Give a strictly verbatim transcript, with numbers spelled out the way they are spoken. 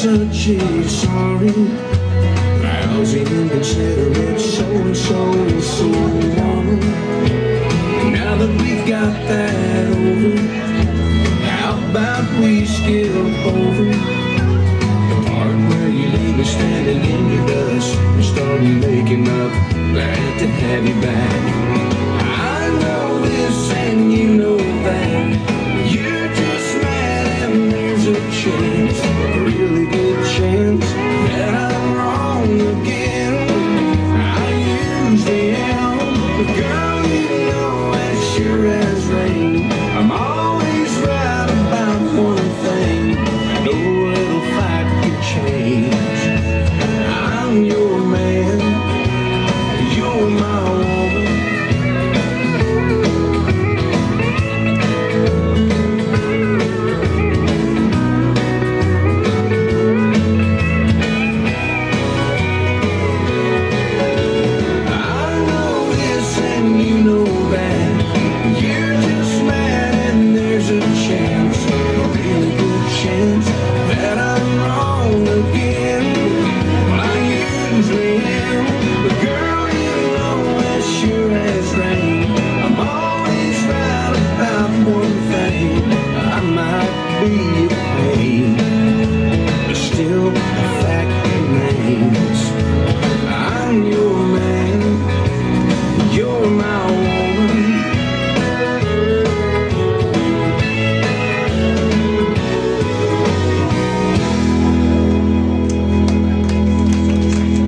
such a sorry, lousy, inconsiderate, so-and-so, so wrong. Now that we've got that over, how about we skip over the part where you leave me standing in your dust and start making up? Glad to have you back.